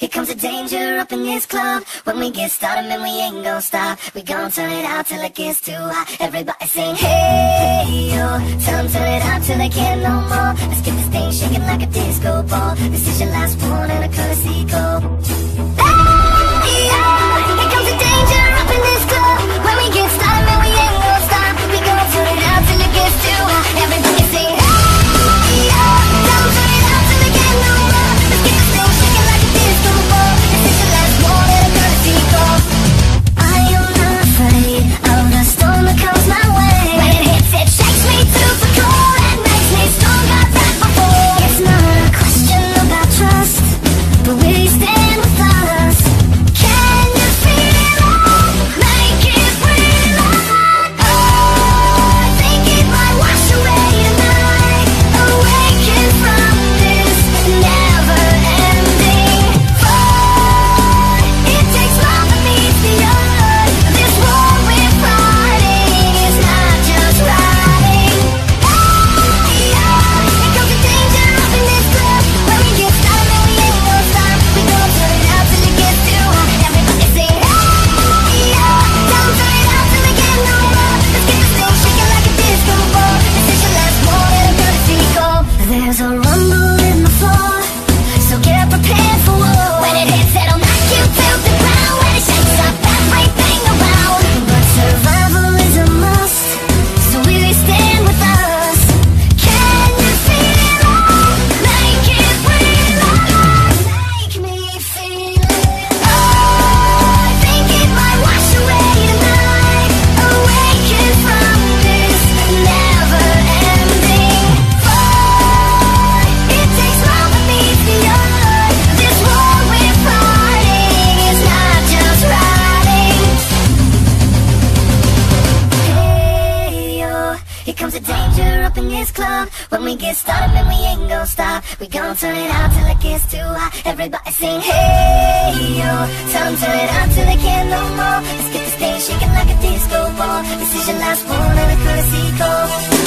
here comes the danger up in this club. When we get started, man, we ain't gon' stop. We gon' turn it out till it gets too hot. Everybody sing, hey, yo. Tell them turn it out till they can't no more. Let's get this thing shaking like a disco ball. This is your last one and a courtesy call. Hey, yo. Here comes the danger up in this club. When we get started, man, we ain't gon' stop. We gon' turn it out till it gets too hot. Everybody sing, hey, yo. Tell them turn it out till they can't no more. Let's get this thing shaking like a disco ball. This is your last one and a courtesy call. I am not afraid of the storm that comes my way. When it hits, it shakes me to the core and makes me stronger than before. It's not a question about trust, but will you stand with us? Can you feel it? Make it real. Oh, I think it might wash away tonight. Awaken from this never-ending fight. It takes love to meet the earth. This war we're fighting is not just riding. Hey, yeah. Here comes the danger up in this club. When we get started, man, we ain't gon' stop. We gon' turn it out till it gets too hot. Everybody sing, hey, yeah. Tell them turn it out till they can't no more. Let's get this thing shaking like a disco ball. This is your last one and a courtesy call. There's a rumble in the floor, so get prepared for war. When it hits, it'll knock you to the ground. When it shakes up everything around. But survival is a must, so will you stand with us? Can you feel it? Make it real. Make me feel it. Oh, I think it might wash away tonight. Awaken from this never-ending fight. It takes love to meet the earth. This war we're fighting is not just riding. Hey, yo. Here comes the danger up in this club. When we get started, man, we ain't gon' stop. We gon' turn it out till it gets too hot. Everybody sing, hey, yo. Tell them turn it out till they can't no more. Let's get this thing shaking like a disco ball. This is your last one and a courtesy call.